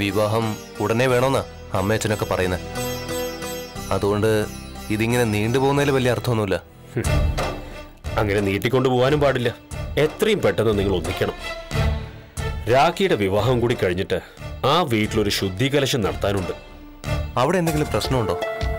വിവാഹം ഉടനെ വേണമെന്നാ അമ്മയച്ഛനൊക്കെ പറയുന്നത്. അതുകൊണ്ട് ഇതിങ്ങനെ നീണ്ടുപോകുന്നതിൽ വലിയ അർത്ഥമൊന്നുമില്ല. അങ്ങനെ നീട്ടിക്കൊണ്ടു പോകാനും പാടില്ല. എത്രയും പെട്ടെന്ന് നിങ്ങൾ ഒന്നിക്കണം. രാഖിയുടെ വിവാഹം കൂടി കഴിഞ്ഞിട്ട് ആ വീട്ടിലൊരു ശുദ്ധികലശം നടത്താനുണ്ട്. അവിടെ എന്തെങ്കിലും പ്രശ്നമുണ്ടോ?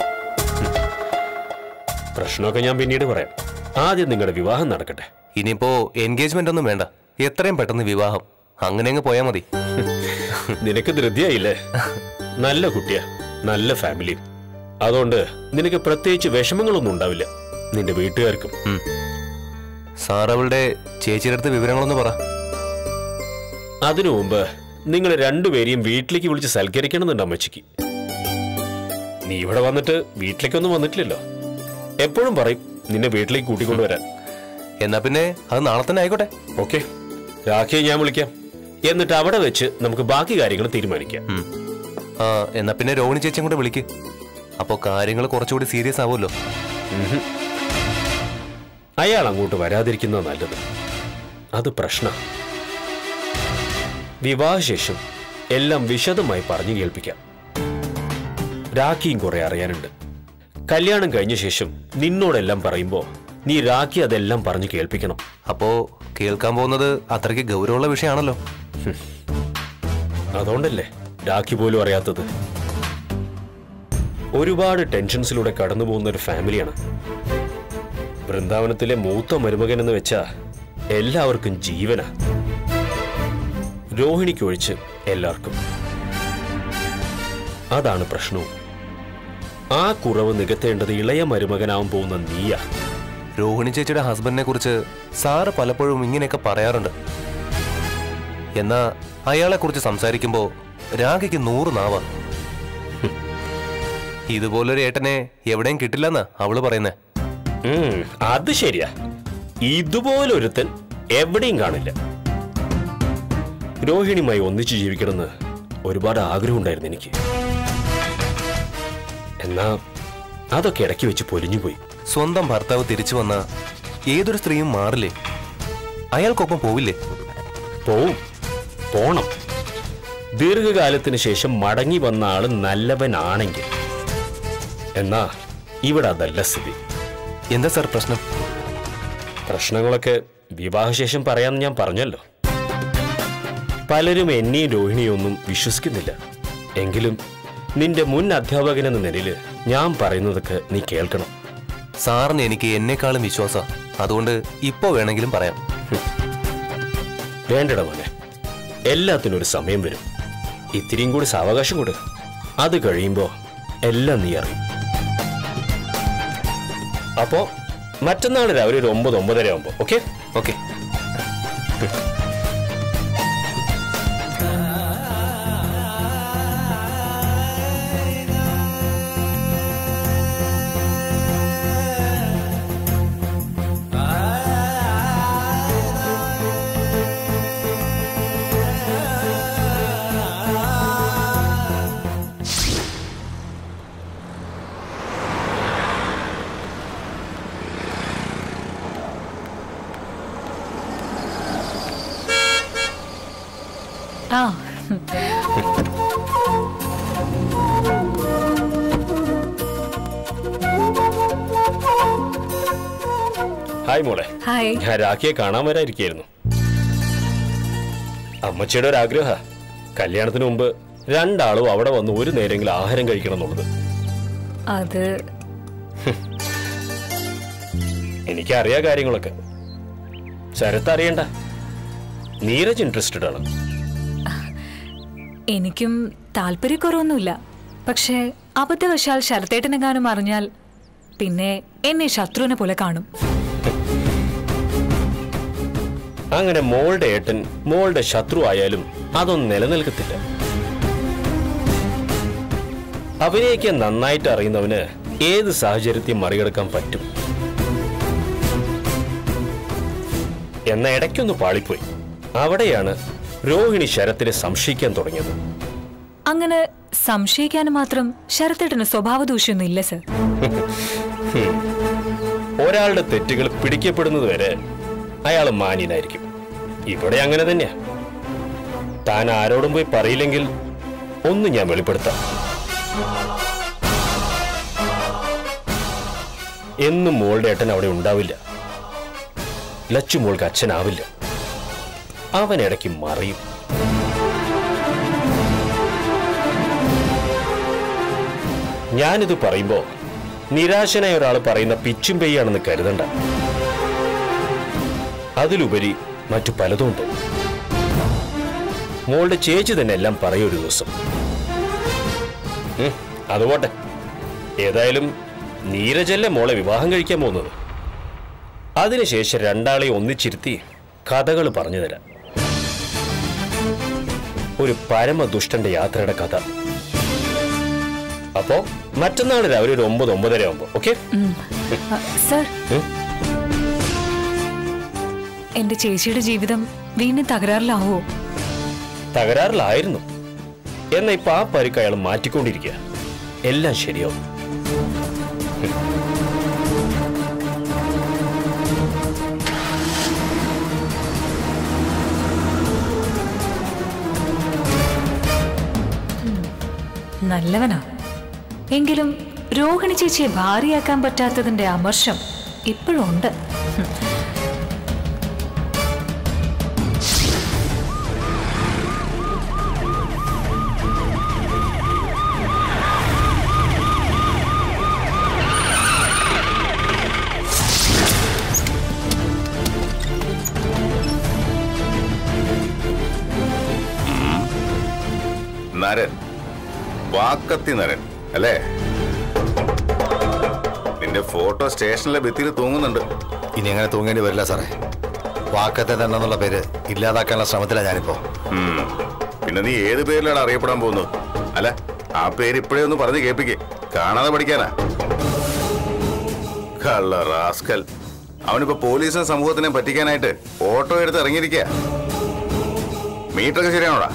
പ്രശ്നമൊക്കെ ഞാൻ പിന്നീട് പറയാം. ആദ്യം നിങ്ങളുടെ വിവാഹം നടക്കട്ടെ. ഇനിയിപ്പോ എൻഗേജ്മെന്റ് ഒന്നും വേണ്ട, എത്രയും പെട്ടെന്ന് വിവാഹം. അങ്ങനെ അങ്ങ് പോയാ മതി. നിനക്ക് ധൃതിയായില്ലേ? നല്ല കുട്ടിയാ, നല്ല ഫാമിലിയും. അതുകൊണ്ട് നിനക്ക് പ്രത്യേകിച്ച് വിഷമങ്ങളൊന്നും ഉണ്ടാവില്ല, നിന്റെ വീട്ടുകാർക്കും. സാർ അവളുടെ ചേച്ചിയുടെ അടുത്ത് വിവരങ്ങളൊന്ന് പറ. അതിനു മുമ്പ് നിങ്ങൾ രണ്ടുപേരെയും വീട്ടിലേക്ക് വിളിച്ച് സൽക്കരിക്കണമെന്നുണ്ട് അമ്മച്ചിക്ക്. നീ ഇവിടെ വന്നിട്ട് വീട്ടിലേക്കൊന്നും വന്നിട്ടില്ലല്ലോ. എപ്പോഴും പറയും നിന്നെ വീട്ടിലേക്ക് കൂട്ടിക്കൊണ്ടുവരാൻ. എന്നാ പിന്നെ അത് നാളെ തന്നെ ആയിക്കോട്ടെ. ഓക്കെ, രാഖിയെ ഞാൻ വിളിക്കാം. എന്നിട്ട് അവിടെ വെച്ച് നമുക്ക് ബാക്കി കാര്യങ്ങൾ തീരുമാനിക്കാം. എന്നാ പിന്നെ രോഹിണി ചേച്ചിയും കൂടെ വിളിക്ക്. അപ്പോ കാര്യങ്ങൾ കുറച്ചുകൂടി സീരിയസ് ആവുമല്ലോ. അയാൾ അങ്ങോട്ട് വരാതിരിക്കുന്നത് നല്ലത്. അത് പ്രശ്നം. വിവാഹശേഷം എല്ലാം വിശദമായി പറഞ്ഞു കേൾപ്പിക്കാം. രാഖിയും കുറെ അറിയാനുണ്ട്. കല്യാണം കഴിഞ്ഞ ശേഷം നിന്നോടെല്ലാം പറയുമ്പോ നീ രാഖി അതെല്ലാം പറഞ്ഞു കേൾപ്പിക്കണം. അപ്പോ കേൾക്കാൻ പോകുന്നത് അത്രയ്ക്ക് ഗൗരവമുള്ള വിഷയമാണല്ലോ. അതുകൊണ്ടല്ലേ രാഖി പോലും അറിയാത്തത്. ഒരുപാട് ടെൻഷൻസിലൂടെ കടന്നു പോകുന്ന ഒരു ഫാമിലിയാണ്. വൃന്ദാവനത്തിലെ മൂത്ത മരുമകൻ എന്ന് വെച്ചാ എല്ലാവർക്കും ജീവനാ. രോഹിണിക്കൊഴിച്ച് എല്ലാവർക്കും. അതാണ് പ്രശ്നവും. ആ കുറവ് നികത്തേണ്ടത് ഇളയ മരുമകനാവാൻ പോകുന്ന നീയാ. രോഹിണി ചേച്ചിയുടെ ഹസ്ബൻഡിനെ കുറിച്ച് സാറ് പലപ്പോഴും ഇങ്ങനെയൊക്കെ പറയാറുണ്ട്. എന്നാ അയാളെ കുറിച്ച് സംസാരിക്കുമ്പോ രാഖിക്ക് 100 നാവാ. ഇതുപോലൊരു ഏട്ടനെ എവിടെയും കിട്ടില്ലെന്നാ അവള് പറയുന്നേ. അത് ശരിയാ. ഇതുപോലൊരുത്തൻ എവിടെയും കാണില്ല. രോഹിണിയുമായി ഒന്നിച്ചു ജീവിക്കണമെന്ന് ഒരുപാട് ആഗ്രഹം ഉണ്ടായിരുന്നു എനിക്ക്. എന്നാ അതൊക്കെ ഇടയ്ക്ക് വെച്ച് പൊലിഞ്ഞുപോയി. സ്വന്തം ഭർത്താവ് തിരിച്ചു വന്ന ഏതൊരു സ്ത്രീയും മാറില്ലേ? അയാൾക്കൊപ്പം പോവില്ലേ? പോണം. ദീർഘകാലത്തിന് ശേഷം മടങ്ങി വന്ന ആള് നല്ലവനാണെങ്കിൽ. എന്നാ ഇവിടെ അതല്ല സ്ഥിതി. എന്താ സാർ പ്രശ്നം? പ്രശ്നങ്ങളൊക്കെ വിവാഹശേഷം പറയാമെന്ന് ഞാൻ പറഞ്ഞല്ലോ. പലരും എന്നെയും രോഹിണിയും ഒന്നും വിശ്വസിക്കുന്നില്ല. എങ്കിലും നിന്റെ മുൻ അധ്യാപകൻ എന്ന നിലയിൽ ഞാൻ പറയുന്നതൊക്കെ നീ കേൾക്കണം. സാറിന് എനിക്ക് എന്നെക്കാളും വിശ്വാസം. അതുകൊണ്ട് ഇപ്പോ വേണമെങ്കിലും പറയാം. വേണ്ടട മോനെ, എല്ലാത്തിനും ഒരു സമയം വരും. ഇത്തിരിയും കൂടി സാവകാശം കൊടു. അത് കഴിയുമ്പോ എല്ലാം നീ അറിയും. അപ്പോ മറ്റന്നാൾ രാവിലെ ഒരു 9-9:30 ആവുമ്പോ. Okay okay. ഹായ് മോളെ. ഞാൻ രാഖിയെ കാണാൻ വരാതിരിക്കായിരുന്നു. അമ്മച്ചിയുടെ ഒരു ആഗ്രഹ കല്യാണത്തിന് മുമ്പ് രണ്ടാളും അവിടെ വന്ന് ഒരു നേരെങ്കിലും ആഹാരം കഴിക്കണം എന്നുള്ളത്. അത് എനിക്കറിയാ കാര്യങ്ങളൊക്കെ. ശരത്ത് അറിയണ്ട. നീരജ് ഇൻട്രസ്റ്റഡ് ആണ്. എനിക്കും താല്പര്യക്കുറവൊന്നുമില്ല. പക്ഷേ അബദ്ധവശാൽ ശരത്തേട്ടനെങ്ങാനും അറിഞ്ഞാൽ പിന്നെ എന്നെ ശത്രുവിനെ പോലെ കാണും. അങ്ങനെ മോളുടെ ഏട്ടൻ മോളുടെ ശത്രു ആയാലും അതൊന്നും നിലനിൽക്കത്തില്ല. അഭിനയിക്കാൻ നന്നായിട്ട് അറിയുന്നവന് ഏത് സാഹചര്യത്തെയും മറികടക്കാൻ പറ്റും. എന്ന ഇടയ്ക്കൊന്ന് പാളിപ്പോയി. അവിടെയാണ് രോഹിണി ശരത്തിനെ സംശയിക്കാൻ തുടങ്ങിയത്. അങ്ങനെ സംശയിക്കാൻ മാത്രം ശരത്തേട്ടന് സ്വഭാവ ദൂഷ്യൊന്നും ഇല്ല സർ. ഒരാളുടെ തെറ്റുകൾ പിടിക്കപ്പെടുന്നത് വരെ അയാൾ മാന്യനായിരിക്കും. ഇവിടെ അങ്ങനെ തന്നെയാ. താൻ ആരോടും പോയി പറയില്ലെങ്കിൽ ഒന്ന് ഞാൻ വെളിപ്പെടുത്താം. എന്നും മോളുടെ ഏട്ടൻ അവിടെ ഉണ്ടാവില്ല. ലച്ചു മോൾക്ക് അച്ഛനാവില്ല. അവൻ ഇടയ്ക്ക് മറിയും. ഞാനിത് പറയുമ്പോ നിരാശനായ ഒരാൾ പറയുന്ന പിച്ചും പെയ്യാണെന്ന് കരുതണ്ട. അതിലുപരി മറ്റു പലതുമുണ്ട്. മോളുടെ ചേച്ചി തന്നെ എല്ലാം പറയും ഒരു ദിവസം. അതുപോട്ടെ, ഏതായാലും നീരജല്ലേ മോളെ വിവാഹം കഴിക്കാൻ പോകുന്നത്. അതിനുശേഷം രണ്ടാളെ ഒന്നിച്ചിരുത്തി കഥകൾ പറഞ്ഞു തരാം. ഒരു പരമദുഷ്ടന്റെ യാത്രയുടെ കഥ. അപ്പോ മറ്റന്നാൾ രാവിലെ ഒരു 9-9:30 ആവുമ്പോ ഓക്കെ? സർ, എന്റെ ചേച്ചിയുടെ ജീവിതം വീണ്ടും തകരാറിലാവോ? തകരാറിലായിരുന്നു. എന്നാ ഇപ്പൊ ആ പരിക്ക് അയാൾ മാറ്റിക്കൊണ്ടിരിക്കുക. എല്ലാം ശരിയാവും. നല്ലവനാ. എങ്കിലും രോഹിണി ചേച്ചിയെ ഭാര്യയാക്കാൻ പറ്റാത്തതിന്റെ അമർഷം ഇപ്പോഴും ഉണ്ട്. നരൻ, വാക്കത്തി നരൻ അല്ലേ? നിന്റെ ഫോട്ടോ സ്റ്റേഷനിലെ ഭിത്തിയിൽ തൂങ്ങുന്നുണ്ട്. ഇനി അങ്ങനെ തൂങ്ങേണ്ടി വരില്ല സാറേ. വാക്കത്തെ തന്നെ പേര് ഇല്ലാതാക്കാനുള്ള ശ്രമത്തിലാണ് ഞാനിപ്പോ. പിന്നെ നീ ഏത് പേരിലാണ് അറിയപ്പെടാൻ പോകുന്നത്? അല്ല, ആ പേര് ഇപ്പോഴേ ഒന്ന് പറഞ്ഞ് കേൾപ്പിക്കേ. കാണാതെ പഠിക്കാനാ. കള്ള റാസ്കൽ. അവനിപ്പോ പോലീസും സമൂഹത്തിനെ പറ്റിക്കാനായിട്ട് ഓട്ടോ എടുത്ത് ഇറങ്ങിയിരിക്കുക. മീറ്ററൊക്കെ ശരിയാണോടാ?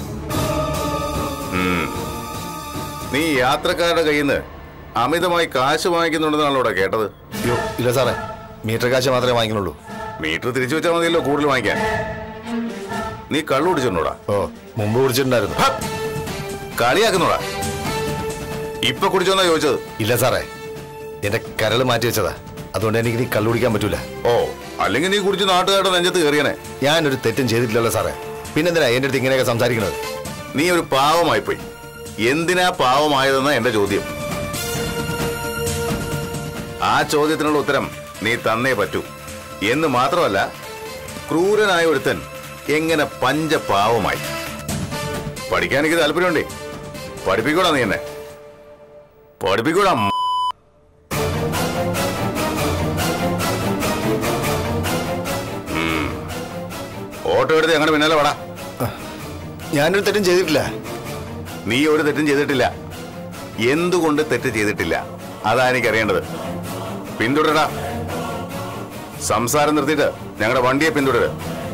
നീ യാത്രക്കാരുടെ കയ്യിൽ നിന്ന് അമിതമായി കാശ് വാങ്ങിക്കുന്നുണ്ടെന്നാണല്ലോ കേട്ടത്. അയ്യോ ഇല്ല സാറേ, മീറ്റർ കാശ് മാത്രമേ വാങ്ങിക്കുന്നുള്ളൂ. മീറ്റർ തിരിച്ചു വെച്ചാൽ മതിയല്ലോ കൂടുതൽ വാങ്ങിക്കാൻ. നീ കള്ളു കുടിച്ചിട്ടുണ്ടോടാ? ഓ, മുമ്പ് കുടിച്ചിട്ടുണ്ടായിരുന്നു. കളിയാക്കുന്നോടാ? ഇപ്പൊ കുടിച്ചോന്നാ ചോദിച്ചത്? ഇല്ല സാറേ, എന്റെ കരള് മാറ്റി വെച്ചതാ. അതുകൊണ്ട് എനിക്ക് നീ കള്ളു കുടിക്കാൻ പറ്റൂല. ഓ, അല്ലെങ്കിൽ നീ കുടിച്ച് നാട്ടുകാരുടെ നെഞ്ചത്ത് കയറിയനെ. ഞാനൊരു തെറ്റും ചെയ്തിട്ടില്ലല്ലോ സാറേ. പിന്നെന്തിനാ എന്റെ അടുത്ത് ഇങ്ങനെയൊക്കെ സംസാരിക്കുന്നത്? നീ ഒരു പാവമായിപ്പോയി. എന്തിനാ പാവമായതെന്ന എന്റെ ചോദ്യം. ആ ചോദ്യത്തിനുള്ള ഉത്തരം നീ തന്നേ പറ്റൂ. എന്ന് മാത്രമല്ല, ക്രൂരനായ ഒരുത്തൻ എങ്ങനെ പഞ്ചപാവമായി? പഠിക്കാൻ എനിക്ക് താല്പര്യമുണ്ടേ. പഠിപ്പിക്കൂടാ നീ എന്നെ. പഠിപ്പിക്കൂടാ. ഓട്ടോ എടുത്ത് ഞങ്ങളുടെ പിന്നാലെ വാടാ. ഞാനൊരു തെറ്റും ചെയ്തിട്ടില്ല. നീ ഒരു തെറ്റും ചെയ്തിട്ടില്ല. എന്തുകൊണ്ട് തെറ്റ് ചെയ്തിട്ടില്ല അതാ എനിക്കറിയേണ്ടത്. പിന്തുടരടാ. സംസാരം നിർത്തിയിട്ട് ഞങ്ങളുടെ വണ്ടിയെ പിന്തുടരുക.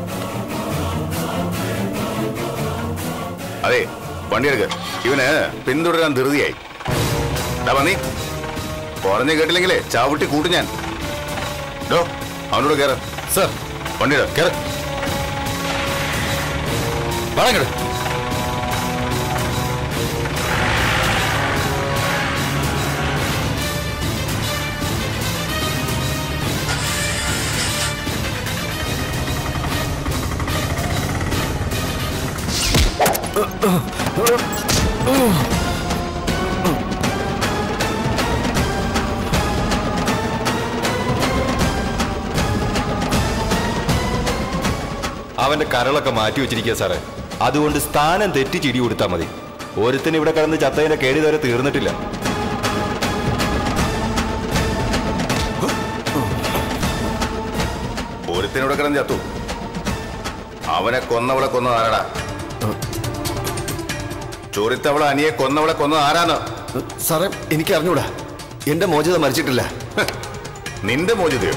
അതെ, വണ്ടിയെടുക്ക്. ഇവന് പിന്തുടരാൻ ധൃതിയായി. നീ പറഞ്ഞു കേട്ടില്ലെങ്കിലേ ചാവിട്ടി കൂട്ടും ഞാൻ. ഡോ, അവനോട് കയറ. സർ, വണ്ടിയുടെ കയറ. വളങ്ങട്. അവന്റെ കരളൊക്കെ മാറ്റി വെച്ചിരിക്കുക സാറേ. അതുകൊണ്ട് സ്ഥാനം തെറ്റി ചിടി കൊടുത്താൽ മതി. ഒരുത്തിന് ഇവിടെ കിടന്ന് ചത്തതിന്റെ കേടി വരെ തീർന്നിട്ടില്ല. ഒരുത്തിനൂടെ കിടന്ന് ചത്തു. അവനെ കൊന്നവളെ കൊന്നത് ആരാടാ? ചോറിത്തവളെ അനിയെ കൊന്നവളെ കൊന്നത് ആരാന്ന്? സാറേ, എനിക്ക് അറിഞ്ഞൂടാ. എന്റെ മോചിത മരിച്ചിട്ടില്ല. നിന്റെ മോചിതയോ?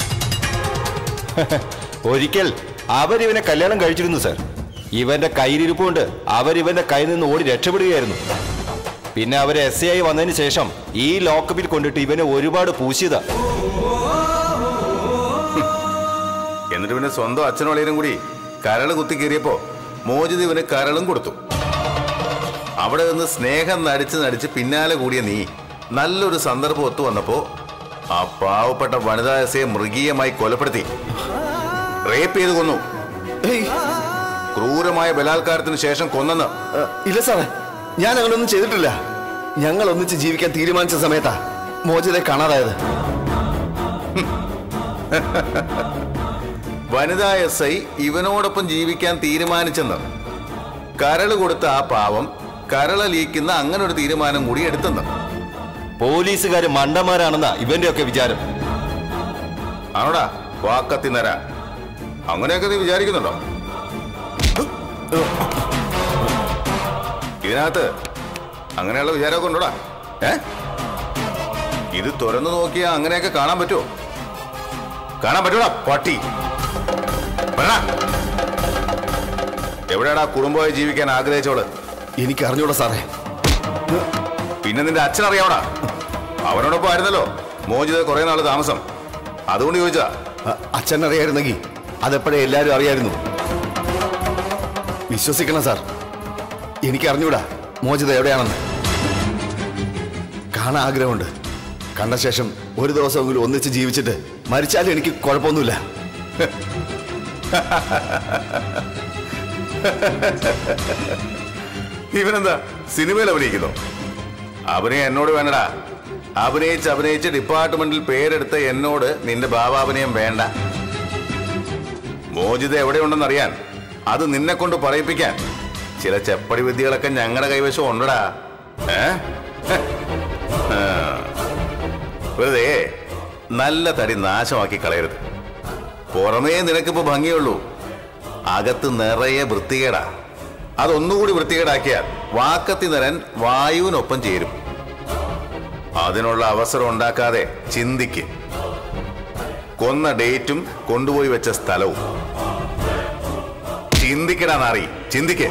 ഒരിക്കൽ അവരിവനെ കല്യാണം കഴിച്ചിരുന്നു സാർ. ഇവന്റെ കയ്യിലിരിപ്പുകൊണ്ട് അവരിവന്റെ കയ്യിൽ നിന്ന് ഓടി രക്ഷപ്പെടുകയായിരുന്നു. പിന്നെ അവര് SI ആയി വന്നതിന് ശേഷം ഈ ലോക്കപ്പിൽ കൊണ്ടിട്ട് ഇവനെ ഒരുപാട് പൂശിയതാ. എന്നിട്ട് പിന്നെ സ്വന്തം അച്ഛനോളേനും കൂടി കരള് കുത്തി കയറിയപ്പോ മോചിത ഇവന് കരളും കൊടുത്തു. അവിടെ നിന്ന് സ്നേഹം നടിച്ച് പിന്നാലെ കൂടിയ നീ നല്ലൊരു സന്ദർഭം ഒത്തു വന്നപ്പോ ആ പാവപ്പെട്ട വനിതാ എസ്ഐയെ മൃഗീയമായി കൊലപ്പെടുത്തി, റേപ്പ് ചെയ്ത് കൊന്നു. ക്രൂരമായ ബലാത്കാരത്തിന് ശേഷം കൊന്നെന്ന്. ഇല്ല സാറേ, ഞാൻ അങ്ങനൊന്നും ചെയ്തിട്ടില്ല. ഞങ്ങൾ ഒന്നിച്ച് ജീവിക്കാൻ തീരുമാനിച്ച സമയത്താ മോചിതയെ കാണാതായത്. വനിതാ എസ്ഐ ഇവനോടൊപ്പം ജീവിക്കാൻ തീരുമാനിച്ചെന്ന് കരള് കൊടുത്ത ആ പാവം കരളലിയിക്കുന്ന അങ്ങനെ ഒരു തീരുമാനം കൂടി എടുത്തെന്ന്. പോലീസുകാര് മണ്ടന്മാരാണെന്നാ ഇവന്റെയൊക്കെ വിചാരം. ആണോടാ വാക്കത്തി നരാ? അങ്ങനെയൊക്കെ നീ വിചാരിക്കുന്നുണ്ടോ? ഇതിനകത്ത് അങ്ങനെയുള്ള വിചാരമൊക്കെ ഉണ്ടോടാ? ഇത് തുറന്നു നോക്കിയാ അങ്ങനെയൊക്കെ കാണാൻ പറ്റുമോ? കാണാൻ പറ്റൂടാ പട്ടി. എവിടെയാടാ കുടുംബമായി ജീവിക്കാൻ ആഗ്രഹിച്ചോള്? എനിക്ക് അറിഞ്ഞൂടാ സാറേ. പിന്നെ നിന്റെ അച്ഛൻ അറിയാവടാ? അവനോടൊപ്പം ആയിരുന്നല്ലോ മോചിത കുറെ നാള് താമസം. അതുകൊണ്ട് ചോദിച്ചാ. അച്ഛൻ അറിയായിരുന്നെങ്കിൽ അതെപ്പോഴേ എല്ലാരും അറിയായിരുന്നു. വിശ്വസിക്കണം സാർ, എനിക്ക് അറിഞ്ഞൂടാ മോചിത എവിടെയാണെന്ന്. കാണാൻ ആഗ്രഹമുണ്ട്. കണ്ട ശേഷം ഒരു ദിവസമെങ്കിലും ഒന്നിച്ച് ജീവിച്ചിട്ട് മരിച്ചാലും എനിക്ക് കുഴപ്പമൊന്നുമില്ല. ഇവനെന്താ സിനിമയിൽ അഭിനയിക്കുന്നു? അഭിനയം എന്നോട് വേണ്ടടാ. അഭിനയിച്ച് ഡിപ്പാർട്ട്മെന്റിൽ പേരെടുത്ത എന്നോട് നിന്റെ ഭാവാഭിനയം വേണ്ട. മോചിത എവിടെയുണ്ടെന്നറിയാൻ, അത് നിന്നെ കൊണ്ട് പറയിപ്പിക്കാൻ ചില ചെപ്പടി വിദ്യകളൊക്കെ ഞങ്ങളുടെ കൈവശം ഉണ്ടടാ. വെറുതെ നല്ല തടി നാശമാക്കി കളയരുത്. പുറമേ നിനക്കിപ്പോ ഭംഗിയുള്ളൂ, അകത്ത് നിറയെ വൃത്തികേടാ. അതൊന്നുകൂടി വൃത്തികേടാക്കിയാൽ വാക്കത്തി നിരൻ വായുവിനൊപ്പം ചേരും. അതിനുള്ള അവസരം ഉണ്ടാക്കാതെ ചിന്തിക്ക്. കൊന്ന ഡേറ്റും കൊണ്ടുപോയി വെച്ച സ്ഥലവും ചിന്തിക്കടാ നാറി, ചിന്തിക്ക്.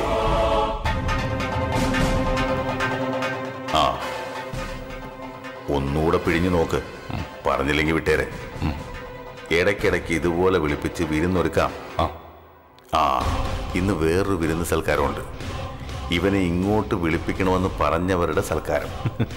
ആ ഒന്നുകൂടെ പിഴിഞ്ഞു നോക്ക്. പറഞ്ഞില്ലെങ്കിൽ വിട്ടേരെ. ഇടയ്ക്കിടയ്ക്ക് ഇതുപോലെ വിളിപ്പിച്ച് വിരുന്നൊരുക്കാം. ആ ഇന്ന് വേറൊരു വിരുന്ന് സൽക്കാരമുണ്ട്. ഇവനെ ഇങ്ങോട്ട് വിളിപ്പിക്കണമെന്ന് പറഞ്ഞവരുടെ സൽക്കാരം.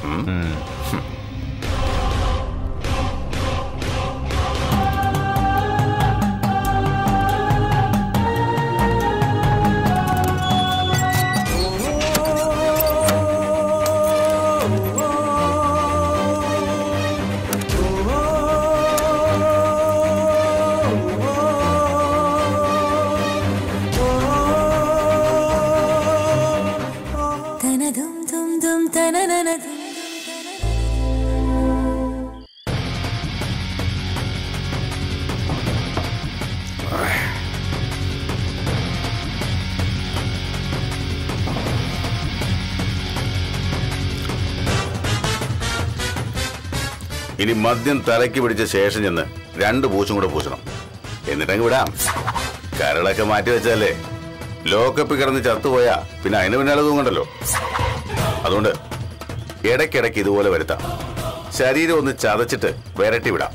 ഇനി മദ്യം തലയ്ക്ക് പിടിച്ച ശേഷം ചെന്ന് 2 പൂച്ചും കൂടെ പൂച്ചണം. എന്നിട്ടങ്ങ് വിടാം. കരളൊക്കെ മാറ്റി വെച്ചാലേ ലോക്കപ്പിൽ കിടന്ന് ചത്തുപോയാ പിന്നെ അതിന് പിന്നാലെ തൂങ്ങണ്ടല്ലോ. അതുകൊണ്ട് ഇടയ്ക്കിടയ്ക്ക് ഇതുപോലെ വരുത്താം. ശരീരം ഒന്ന് ചതച്ചിട്ട് വിരട്ടി വിടാം.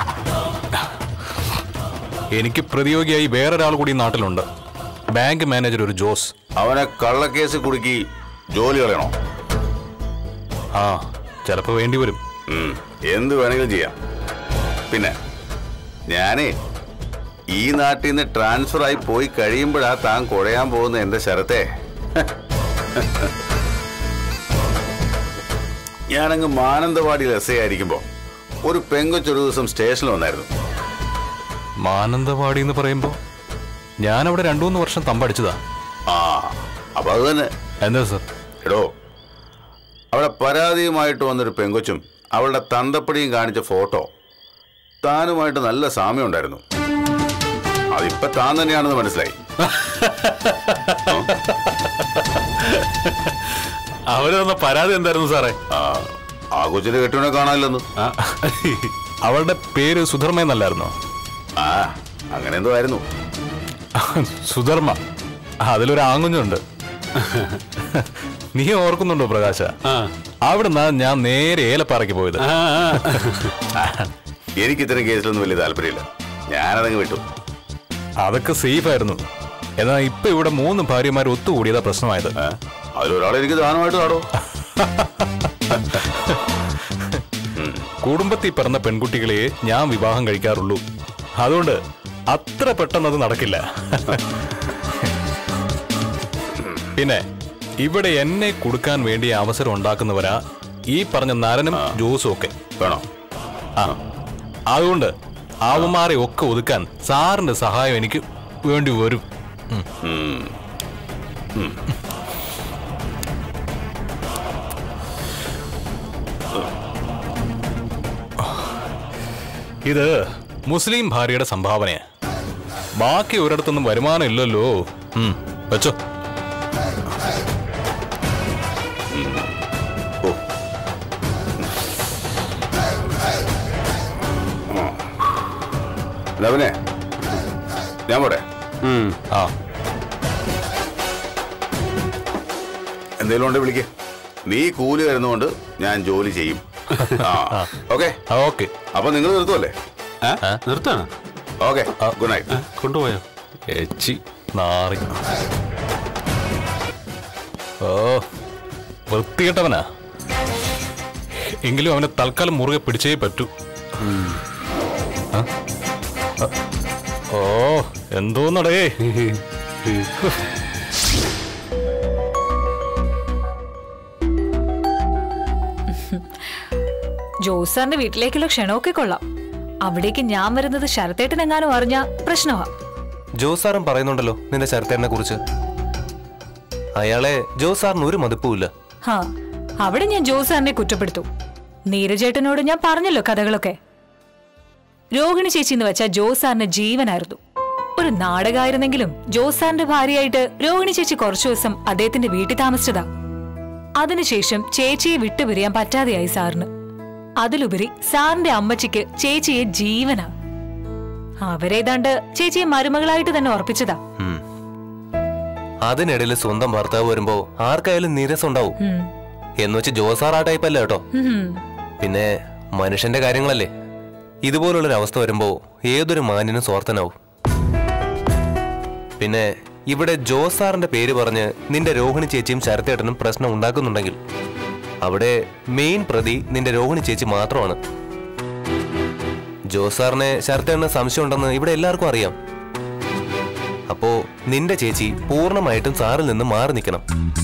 എനിക്ക് പ്രതിയോഗിയായി വേറൊരാൾ കൂടി നാട്ടിലുണ്ട്. ബാങ്ക് മാനേജർ ഒരു ജോസ്. അവനെ കള്ളക്കേസ് കുടുക്കി ജോലി കളയണോ? ആ ചിലപ്പോ വേണ്ടി വരും. എന്ത് വേണമെങ്കിലും ചെയ്യാം. പിന്നെ ഞാനേ ഈ നാട്ടിൽ നിന്ന് ട്രാൻസ്ഫർ ആയി പോയി കഴിയുമ്പോഴാ താൻ കുഴയാൻ പോകുന്ന എന്റെ ശരത്തെ. ഞാനങ്ങ് മാനന്തവാടിയിൽ എസ് ഐ ആയിരിക്കുമ്പോ ഒരു പെങ്കൊച്ചൊരു ദിവസം സ്റ്റേഷനിൽ വന്നായിരുന്നു. മാനന്തവാടി എന്ന് പറയുമ്പോ ഞാൻ അവിടെ 2-3 വർഷം തമ്പടിച്ചതാ. ആ അപ്പൊ അത് തന്നെ. എന്താ സർ? എടോ അവിടെ പരാതിയുമായിട്ട് വന്നൊരു പെങ്കൊച്ചും അവളുടെ തന്തപ്പടിയും കാണിച്ച ഫോട്ടോ താനുമായിട്ട് നല്ല സാമ്യം ഉണ്ടായിരുന്നു. അതിപ്പോ താൻ തന്നെയാണെന്ന് മനസ്സിലായി. അവര് തന്ന പരാതി എന്തായിരുന്നു സാറേ? ആ കൊച്ചിന്റെ കെട്ടിനെ കാണാനില്ലെന്ന്. അവളുടെ പേര് സുധർമ്മ എന്നല്ലായിരുന്നോ? ആ അങ്ങനെ എന്തോ ആയിരുന്നു. സുധർമ്മ, അതിലൊരു ആങ്ങുഞ്ഞുണ്ട്. നീ ഓർക്കുന്നുണ്ടോ പ്രകാശ? അവിടുന്ന് ഞാൻ നേരെ ഏലപ്പാറയ്ക്ക് പോയത്. എനിക്ക് ഇത്തരം കേസിലൊന്നും വലിയ താല്പര്യമില്ല. ഞാനതങ്ങ് വിട്ടു. അതൊക്കെ സേഫ് ആയിരുന്നു. എന്നാൽ ഇപ്പൊ ഇവിടെ 3 ഭാര്യമാർ ഒത്തുകൂടിയതാ പ്രശ്നമായത്. അതിലൊരാളെ എനിക്ക് ദാനമായിട്ട് താടോ. കുടുംബത്തിൽ പിറന്ന പെൺകുട്ടികളെ ഞാൻ വിവാഹം കഴിക്കാറുള്ളൂ. അതുകൊണ്ട് അത്ര പെട്ടെന്ന് അത് നടക്കില്ല. പിന്നെ ഇവിടെ എന്നെ കൊടുക്കാൻ വേണ്ടി അവസരം ഉണ്ടാക്കുന്നവരാ ഈ പറഞ്ഞ നരനും ജോസും ഒക്കെ. വേണോ? അതുകൊണ്ട് അവന്മാരെ ഒക്കെ ഒതുക്കാൻ സാറിന്റെ സഹായം എനിക്ക് വേണ്ടി വരും. ഇത് മുസ്ലിം ഭാര്യയുടെ സംഭാവനയാ. ബാക്കി ഒരിടത്തൊന്നും വരുമാനം ഇല്ലല്ലോ. വെച്ചോ. ലവനെ, ഞാൻ പോട്ടെ. ആ, എന്തെങ്കിലും ഉണ്ടെ വിളിക്കേ. നീ കൂലി തരുന്നതുകൊണ്ട് ഞാൻ ജോലി ചെയ്യും. Okay okay. അപ്പൊ നിങ്ങൾ നിർത്തുമല്ലേ? നിർത്താണ്. Okay, good night. കൊണ്ടുപോയോ? എച്ചി നാറി. ഓ, വൃത്തികെട്ടവനാ. എങ്കിലും അവനെ തൽക്കാലം മുറുകെ പിടിച്ചേ പറ്റൂ. ഓ, എന്തോന്നടേ. ജോസാറിന്റെ വീട്ടിലേക്കുള്ള ക്ഷണമൊക്കെ കൊള്ളാം. അവിടേക്ക് ഞാൻ വരുന്നത് ശരത്തേട്ടനെങ്ങാനും അറിഞ്ഞ പ്രശ്നമാ. ജോസാറും പറയുന്നുണ്ടല്ലോ നിന്റെ ശരത്തേട്ടനെ കുറിച്ച്. അയാളെ ജോസാറിന് ഒരു മതിപ്പുമില്ല. ഹാ, അവിടെ ഞാൻ ജോസാറിനെ കുറ്റപ്പെടുത്തു. നീരജേട്ടനോട് ഞാൻ പറഞ്ഞല്ലോ കഥകളൊക്കെ. രോഹിണി ചേച്ചി എന്ന് വെച്ചാൽ ജോസാറിന്റെ ജീവനായിരുന്നു. ഒരു നാടകമായിരുന്നെങ്കിലും ജോസാറിന്റെ ഭാര്യയായിട്ട് രോഹിണി ചേച്ചി കുറച്ചു ദിവസം അദ്ദേഹത്തിന്റെ വീട്ടിൽ താമസിച്ചതാ. അതിനുശേഷം ചേച്ചിയെ വിട്ടുപിരിയാൻ പറ്റാതെയായി സാറിന്. അതിലുപരി സാറിന്റെ അമ്മച്ചിക്ക് ചേച്ചിയെ ജീവനാ. അവരേതാണ്ട് ചേച്ചിയെ മരുമകളായിട്ട് തന്നെ ഉറപ്പിച്ചതാ. അതിനിടയിൽ സ്വന്തം ഭർത്താവ് വരുമ്പോ ആർക്കായാലും നീരസം എന്നുവെച്ച് ജോസാർ ആ ടൈപ്പല്ല കേട്ടോ. പിന്നെ മനുഷ്യന്റെ കാര്യങ്ങളല്ലേ. ഇതുപോലുള്ളൊരവസ്ഥ വരുമ്പോ ഏതൊരു മാന്യനും സ്വാർത്ഥനാവും. പിന്നെ ഇവിടെ ജോസാറിന്റെ പേര് പറഞ്ഞ് നിന്റെ രോഹിണി ചേച്ചിയും ശരത്തേട്ടനും പ്രശ്നം ഉണ്ടാക്കുന്നുണ്ടെങ്കിൽ അവിടെ മെയിൻ പ്രതി നിന്റെ രോഹിണി ചേച്ചി മാത്രമാണ്. ജോസാറിനെ ശരത്തേട്ടന് സംശയം ഉണ്ടെന്ന് ഇവിടെ എല്ലാവർക്കും അറിയാം. അപ്പോ നിന്റെ ചേച്ചി പൂർണ്ണമായിട്ടും സാറിൽ നിന്ന് മാറി നിൽക്കണം.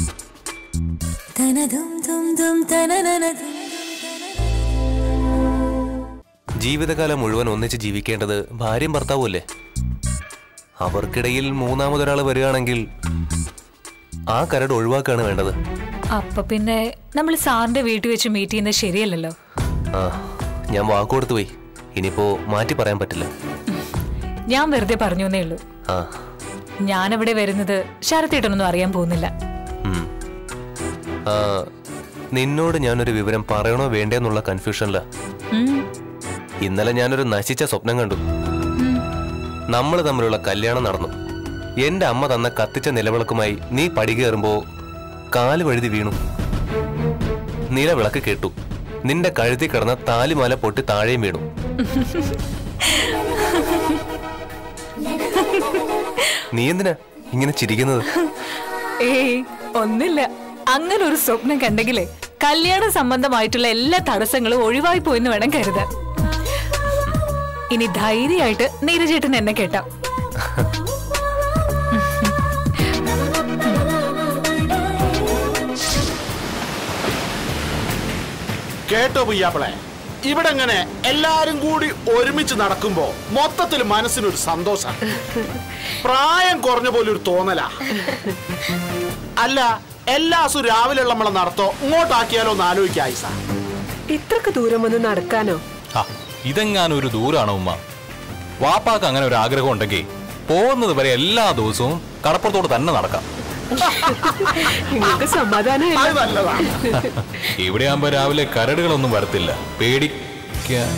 ജീവിതകാലം മുഴുവൻ ഒന്നിച്ച് ജീവിക്കേണ്ടത് ഭാര്യയും ഭർത്താവും അല്ലേ. അവർക്കിടയിൽ മൂന്നാമതൊരാൾ വരികയാണെങ്കിൽ ആ കരട് ഒഴിവാക്കുകയാണ് വേണ്ടത്. അപ്പൊ പിന്നെ നമ്മൾ സാറിന്റെ വീട്ടിൽ വെച്ച് മീറ്റ് ചെയ്യുന്നത് ശരിയല്ലല്ലോ. ആ, ഞാൻ വാക്കുകൊടുത്തു പോയി. ഇനിയിപ്പോ മാറ്റി പറയാൻ പറ്റില്ല. ഞാൻ വെറുതെ പറഞ്ഞു എന്നേ ഉള്ളൂ. ഞാനവിടെ വരുന്നത് ശരത്തേട്ടനൊന്നും അറിയാൻ പോകുന്നില്ല. നിന്നോട് ഞാനൊരു വിവരം പറയണോ വേണ്ടെന്നുള്ള കൺഫ്യൂഷനില്ല. ഇന്നലെ ഞാനൊരു നശിച്ച സ്വപ്നം കണ്ടു. നമ്മൾ തമ്മിലുള്ള കല്യാണം നടന്നു. എന്റെ അമ്മ തന്ന കത്തിച്ച നിലവിളക്കുമായി നീ പടി കയറുമ്പോ കാല് വഴുതി വീണു. നിലവിളക്ക് കേട്ടു. നിന്റെ കഴുത്തി കിടന്ന താലിമാല പൊട്ടി താഴെയും വീണു. നീ എന്തിനാ ഇങ്ങനെ ചിരിക്കുന്നത്? ഏയ് ഒന്നില്ല. അങ്ങനെ ഒരു സ്വപ്നം കണ്ടെങ്കിലേ കല്യാണ സംബന്ധമായിട്ടുള്ള എല്ലാ തടസ്സങ്ങളും ഒഴിവായി പോയെന്ന് വേണം കരുതാൻ. ഇനി ധൈര്യമായിട്ട് നീരജേട്ടൻ എന്നെ കേട്ടാ. കേട്ടോ പുയ്യാപ്പിളെ, ഇവിടെ ഇങ്ങനെ എല്ലാരും കൂടി ഒരുമിച്ച് നടക്കുമ്പോ മൊത്തത്തിൽ മനസ്സിനൊരു സന്തോഷം. പ്രായം കുറഞ്ഞ പോലെ ഒരു തോന്നലാ. അല്ല, എല്ലാ ദിവസവും രാവിലെ നമ്മളെ നടത്തോ ഇങ്ങോട്ടാക്കിയാലോ എന്ന് ആലോചിക്കായി സാർ. ഇത്രക്ക് ദൂരം ഒന്ന് നടക്കാനോ? ഇതെങ്ങാനും ഒരു ദൂരാണോ ഉമ്മ? വാപ്പാക്ക് അങ്ങനെ ഒരു ആഗ്രഹം ഉണ്ടെങ്കിൽ പോകുന്നത് വരെ എല്ലാ ദിവസവും കടപ്പുറത്തോട് തന്നെ നടക്കാം. സമാധാനം ഇവിടെ ആകുമ്പോ രാവിലെ കരടുകളൊന്നും വരത്തില്ല. പേടിക്കാൻ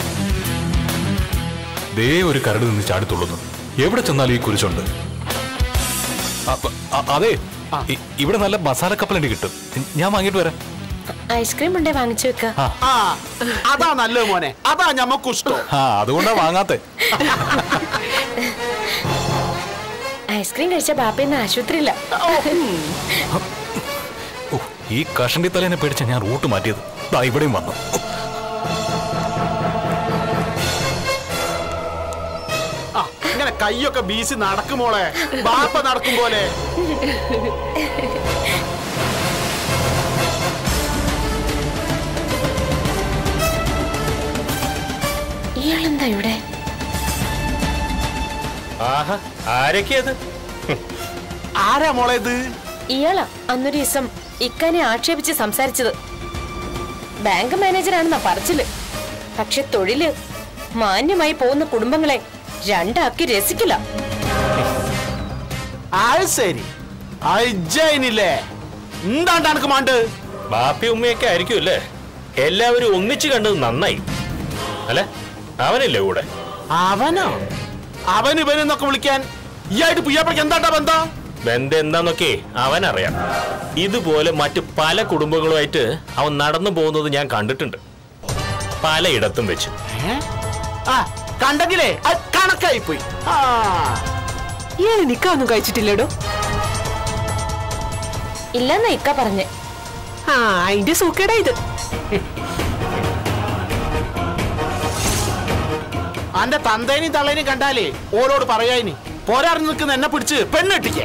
ദേ ഒരു കരട് നിന്ന് ചാടിത്തുള്ളുന്നു. എവിടെ ചെന്നാലും ഈ കുരിശുണ്ട്. അതെ, ഇവിടെ നല്ല മസാല കപ്പലണ്ടി കിട്ടും. ഞാൻ വാങ്ങിട്ട് വരാം. ഐസ്ക്രീം ഉണ്ടേ വാങ്ങിച്ചു വെക്ക. അതാ നല്ലത് മോനെ, അതാ ഞമ്മക്ക് ഇഷ്ടം. അതുകൊണ്ടാ വാങ്ങാത്തെ. ഐസ്ക്രീം കഴിച്ച ബാപ്പയെന്ന് ആശുപത്രിയില്ല. ഈ കഷണ്ടി തലേനെ പേടിച്ച ഞാൻ റൂട്ട് മാറ്റിയത് ദാ ഇവിടെയും വന്നു. ഇങ്ങനെ കൈയൊക്കെ വീശി നടക്കുമോളെ, ബാപ്പ നടക്കും പോലെ. ഇയാളെന്താ ഇവിടെ? ആഹാ, ആരൊക്കെയത്? ആരാ മോളെ ഇത്? ഇയാളാ അന്നൊരു ദിവസം ഇക്കാനെ ആക്ഷേപിച്ച് സംസാരിച്ചത്. ബാങ്ക് മാനേജറാണെന്നാ പറച്ചില്. പക്ഷെ തൊഴില് മാന്യമായി പോകുന്ന കുടുംബങ്ങളെ രണ്ടാക്കി രസിക്കില്ല. ശരി, അയജനില്ലേ എന്താണ്ട് എനക്ക് മാണ്ട്? ബാപ്പി ഉമ്മയൊക്കെ ആയിരിക്കും അല്ലേ? എല്ലാവരും ഒന്നിച്ചു കണ്ടത് നന്നായി അല്ലെ? അവനല്ലേ കൂടെ? അവനോ? അവനിവനെന്നൊക്കെ വിളിക്കാൻ ഈയായിട്ട് പുയ്യാപ്പയ്ക്ക് എന്താണ്ടാ ബന്ധം? ബന്ധം എന്താന്നൊക്കെ അവനറിയാം. ഇതുപോലെ മറ്റു പല കുടുംബങ്ങളുമായിട്ട് അവൻ നടന്നു പോകുന്നത് ഞാൻ കണ്ടിട്ടുണ്ട്, പലയിടത്തും വെച്ച്. കണ്ടെങ്കിലേ കണക്കായി പോയി. ഇയാള് നിക്കാന്നും കഴിച്ചിട്ടില്ലടോ? ഇല്ലെന്നാ ഇക്ക പറഞ്ഞേ. അതിന്റെ സൂക്കേടാ ഇത്. അന്റെ തന്തേനെയും തള്ളേനെയും കണ്ടാലേ ഓരോട് പറയാനി പോരാറിന് നിൽക്കുന്ന എന്നെ പിടിച്ച് പെണ്ണെട്ടിക്കേ.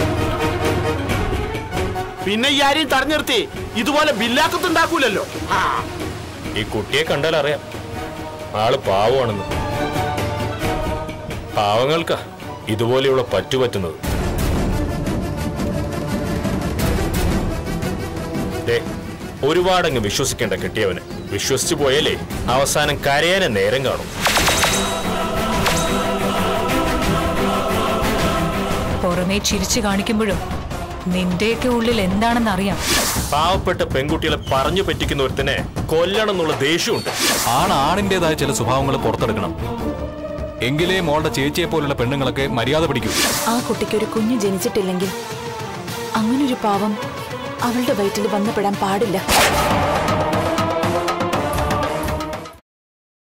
പിന്നെ ഈ ആരെയും തടഞ്ഞു നിർത്തി ഇതുപോലെ ബില്ലാക്കത്തുണ്ടാക്കൂലല്ലോ. ഈ കുട്ടിയെ കണ്ടാൽ അറിയാം ആള് പാവമാണെന്ന്. പാവങ്ങൾക്കാ ഇതുപോലെയുള്ള പറ്റുപറ്റുന്നത്. ഒരുപാടങ്ങ് വിശ്വസിക്കേണ്ട കിട്ടിയവന്. വിശ്വസിച്ചു പോയാലേ അവസാനം കരയാനെ നേരം കാണും. പുറമേ ചിരിച്ചു കാണിക്കുമ്പോഴും നിന്റെയൊക്കെ ഉള്ളിൽ എന്താണെന്ന് അറിയാം. പാവപ്പെട്ട പെൺകുട്ടികളെ പറഞ്ഞു പറ്റിക്കുന്ന ഒരുത്തനെ കൊല്ലണം എന്നുള്ള ദേഷ്യമുണ്ട്. ആണിന്റേതായ ചില സ്വഭാവങ്ങൾ പുറത്തെടുക്കണം. എങ്കിലേ മോളുടെ ചേച്ചിയെ പോലുള്ള പെണ്ണുങ്ങളൊക്കെ മര്യാദ പിടിക്കൂ. ആ കുട്ടിക്ക് ഒരു കുഞ്ഞ് ജനിച്ചിട്ടില്ലെങ്കിൽ അങ്ങനൊരു പാവം അവളുടെ വയറ്റിൽ വന്നുപെടാൻ പാടില്ല.